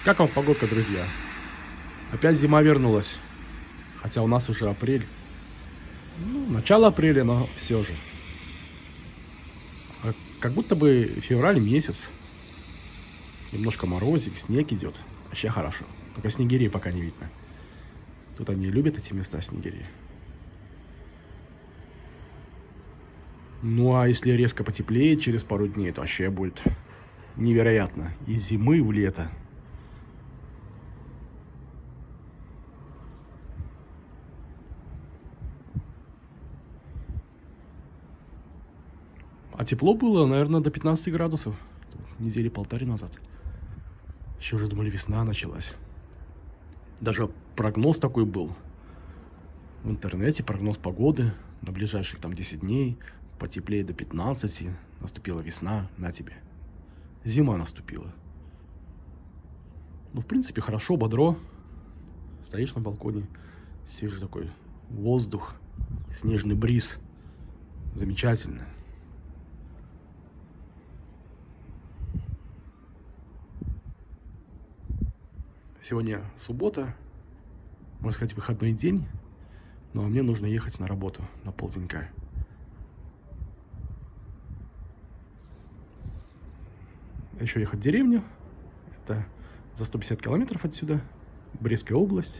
Как вам погодка, друзья? Опять зима вернулась. Хотя у нас уже апрель. Ну, начало апреля, но все же. Как будто бы февраль месяц. Немножко морозик, снег идет. Вообще хорошо. Только снегирей пока не видно. Тут они любят эти места, снегири. Ну, а если резко потеплеет через пару дней, то вообще будет невероятно. Из зимы в лето. А тепло было, наверное, до 15 градусов. Недели полторы назад. Еще уже думали, весна началась. Даже прогноз такой был. В интернете прогноз погоды на ближайших там 10 дней. Потеплее до 15. Наступила весна, на тебе. Зима наступила. Ну, в принципе, хорошо, бодро. Стоишь на балконе, сидишь такой, воздух, снежный бриз. Замечательно. Сегодня суббота, можно сказать, выходной день, но мне нужно ехать на работу на полденька. Еще ехать в деревню, это за 150 километров отсюда, Брестская область.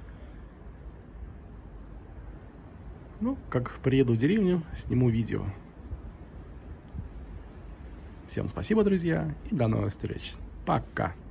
Ну, как приеду в деревню, сниму видео. Всем спасибо, друзья, и до новых встреч. Пока.